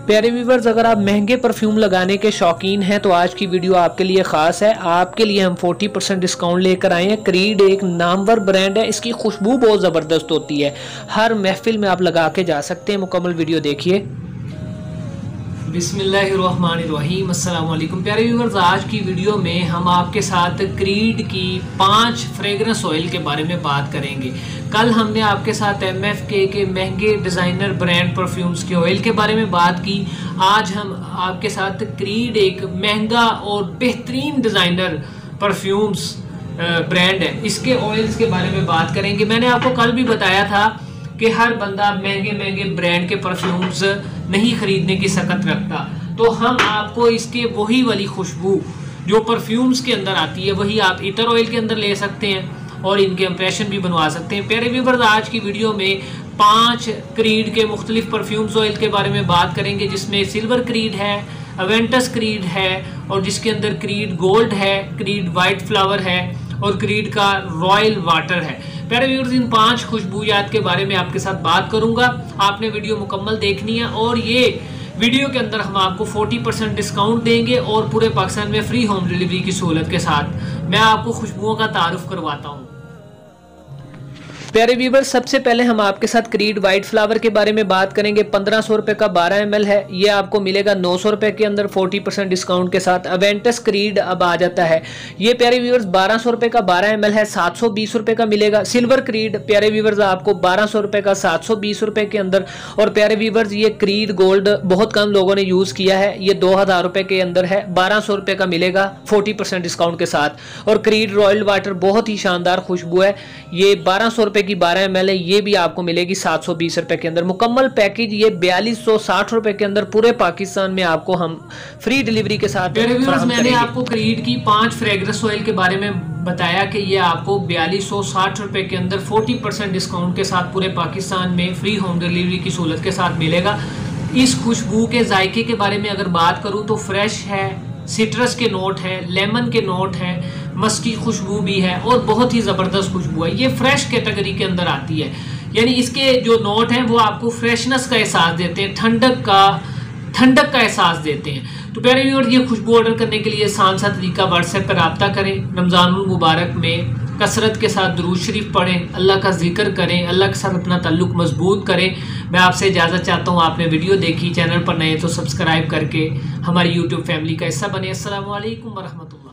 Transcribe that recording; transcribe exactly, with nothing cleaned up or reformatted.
प्यारे व्यूवर्स, अगर आप महंगे परफ्यूम लगाने के शौकीन हैं तो आज की वीडियो आपके लिए ख़ास है। आपके लिए हम चालीस परसेंट डिस्काउंट लेकर आए हैं। क्रीड एक नामवर ब्रांड है, इसकी खुशबू बहुत ज़बरदस्त होती है। हर महफिल में आप लगा के जा सकते हैं। मुकम्मल वीडियो देखिए। बिस्मिल्लाहिर्रहमानिर्रहीम, अस्सलाम वालेकुम। प्यारे व्यूवर्स, आज की वीडियो में हम आपके साथ क्रीड की पांच फ्रेगरेंस ऑयल के बारे में बात करेंगे। कल हमने आपके साथ एम एफ के के महंगे डिज़ाइनर ब्रांड परफ्यूम्स के ऑयल के बारे में बात की। आज हम आपके साथ क्रीड एक महंगा और बेहतरीन डिज़ाइनर परफ्यूम्स ब्रांड है, इसके ऑयल्स के बारे में बात करेंगे। मैंने आपको कल भी बताया था कि हर बंदा महंगे महंगे ब्रांड के परफ्यूम्स नहीं खरीदने की सकत रखता, तो हम आपको इसके वही वाली खुशबू जो परफ्यूम्स के अंदर आती है वही आप इतर ऑयल के अंदर ले सकते हैं और इनके इंप्रेशन भी बनवा सकते हैं। प्यारे व्यूअर्स, आज की वीडियो में पांच क्रीड के मुख्तलिफ परफ्यूम्स ऑयल के बारे में बात करेंगे, जिसमें सिल्वर क्रीड है, अवेंटस क्रीड है और जिसके अंदर क्रीड गोल्ड है, क्रीड वाइट फ्लावर है और क्रीड का रॉयल वाटर है। प्यारे व्यूअर्स, इन पांच खुशबूयात के बारे में आपके साथ बात करूंगा। आपने वीडियो मुकम्मल देखनी है और ये वीडियो के अंदर हम आपको चालीस परसेंट डिस्काउंट देंगे और पूरे पाकिस्तान में फ्री होम डिलीवरी की सहूलत के साथ मैं आपको खुशबुओं का तारुफ करवाता हूँ। प्यारे व्यूअर्स, सबसे पहले हम आपके साथ क्रीड वाइट फ्लावर के बारे में बात करेंगे। पंद्रह सौ रुपए का बारह एम एल है, ये आपको मिलेगा नौ सौ रुपए के अंदर चालीस परसेंट डिस्काउंट के साथ। अवेंटस क्रीड अब आ जाता है, ये प्यारे व्यूअर्स बारह सौ रुपए का बारह एम एल है, सात सौ बीस रुपए का मिलेगा। सिल्वर क्रीड प्यारे व्यूअर्स आपको बारह सौ रुपए का सात सौ बीस रुपए के अंदर। और प्यारे व्यूअर्स, ये क्रीड गोल्ड बहुत कम लोगों ने यूज किया है, ये दो हजार रुपए के अंदर है, बारह सौ रुपए का मिलेगा चालीस परसेंट डिस्काउंट के साथ। और क्रीड रॉयल वाटर बहुत ही शानदार खुशबू है, ये बारह सौ रुपए की बारह एम एल है, ये भी आपको मिलेगी सात सौ बीस रुपए के अंदर। मुकम्मल पैकेज ये बयालीस सौ साठ रुपए के अंदर पूरे पाकिस्तान में आपको हम फ्री डिलीवरी के साथ। मैंने आपको क्रीड की पांच फ्रेग्रेंस ऑयल के बारे में बताया कि ये आपको बयालीस सौ साठ रुपए के अंदर चालीस परसेंट डिस्काउंट के साथ पूरे पाकिस्तान में फ्री होम डिलीवरी की सहूलत के साथ मिलेगा। इस खुशबू के जायके के बारे में अगर बात करूं तो फ्रेश है, सिट्रस के नोट है, लेमन के नोट है, मस्की खुशबू भी है और बहुत ही ज़बरदस्त खुशबू है। ये फ्रेश कैटेगरी के अंदर आती है, यानी इसके जो नोट हैं वो आपको फ्रेशनेस का एहसास देते हैं, ठंडक का ठंडक का एहसास देते हैं। तो प्यारे व्यूअर्स, ये खुशबू ऑर्डर करने के लिए आसान सा तरीका, व्हाट्सएप पर रब्ता करें। रमज़ानुल मुबारक में कसरत के साथ दुरूद शरीफ पढ़ें, अल्लाह का जिक्र करें, अल्लाह के साथ अपना ताल्लुक मजबूत करें। मैं आपसे इजाज़त चाहता हूँ। आपने वीडियो देखी, चैनल पर नए तो सब्सक्राइब करके हमारी यूट्यूब फैमिली का हिस्सा बने। अस्सलामु अलैकुम वरहमतुल्लाह।